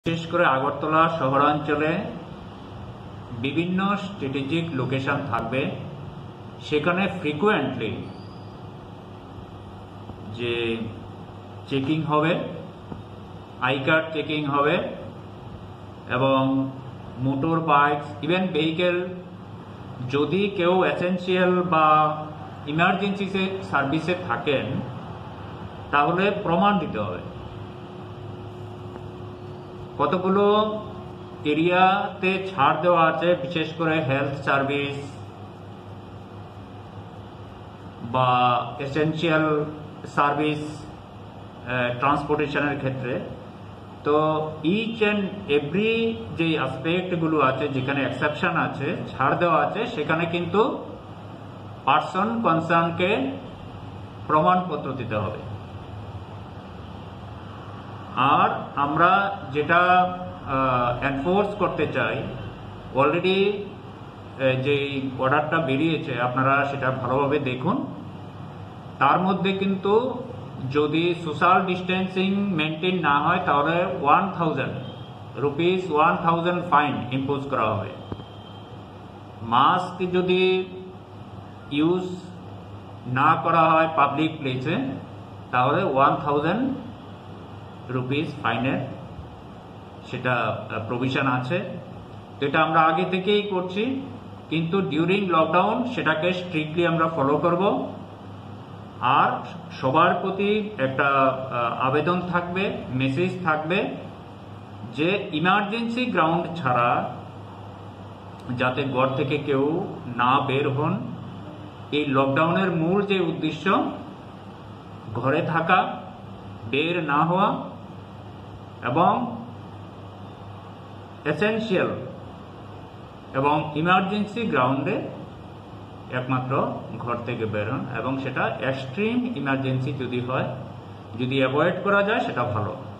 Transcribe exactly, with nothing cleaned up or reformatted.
বিশেষ করে আগরতলা শহরাঞ্চলে বিভিন্ন স্ট্র্যাটেজিক লোকেশন থাকবে, সেখানে ফ্রিকুয়েন্টলি যে চেকিং হবে, আই কার্ড চেকিং হবে এবং মোটর বাইকস, ইভেন ভেহিকেল, যদি কেউ এসেনশিয়াল বা ইমার্জেন্সি সার্ভিসে থাকেন তাহলে প্রমাণ দিতে হবে। কতগুলো এরিয়াতে ছাড় দেওয়া আছে, বিশেষ করে হেলথ সার্ভিস বা এসেনশিয়াল সার্ভিস ট্রান্সপোর্টেশনের ক্ষেত্রে। তো ইচ অ্যান্ড এভরি যে অ্যাসপেক্টগুলো আছে, যেখানে এক্সেপশন আছে, ছাড় দেওয়া আছে, সেখানে কিন্তু পার্সন কনসার্নকে প্রমাণপত্র দিতে হবে। আর আমরা যেটা এনফোর্স করতে চাই, অলরেডি যে অর্ডারটা বেরিয়েছে আপনারা সেটা ভালোভাবে দেখুন। তার মধ্যে কিন্তু যদি সোশ্যাল ডিস্টেন্সিং মেনটেন না হয় তাহলে one thousand rupees one thousand fine impose করা হবে। মাস্ক যদি ইউজ না করা হয় পাবলিক প্লেসে তাহলে ওয়ান থাউজেন্ড রুপিস ফাইনের সেটা প্রভিশন আছে। তো এটা আমরা আগে থেকেই করছি, কিন্তু ডিউরিং লকডাউন সেটাকে স্ট্রিক্টলি আমরা ফলো করব। আর সবার প্রতি একটা আবেদন থাকবে, মেসেজ থাকবে যে ইমার্জেন্সি গ্রাউন্ড ছাড়া যাতে ঘর থেকে কেউ না বের হন। এই লকডাউনের মূল যে উদ্দেশ্য, ঘরে থাকা, বের না হওয়া এবং এসেনশিয়াল এবং ইমার্জেন্সি গ্রাউন্ডে একমাত্র ঘর থেকে বেরোন, এবং সেটা এক্সট্রিম ইমার্জেন্সি যদি হয়, যদি অ্যাভয়েড করা যায় সেটা ভালো।